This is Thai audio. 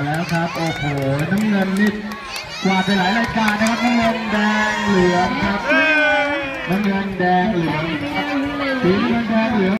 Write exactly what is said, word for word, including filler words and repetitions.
แล้วครับโอ้โหน้ำเงินนี่กวาดไปหลายรายการนะครับน้ำเงินแดงเหลืองครับน้ำเงินแด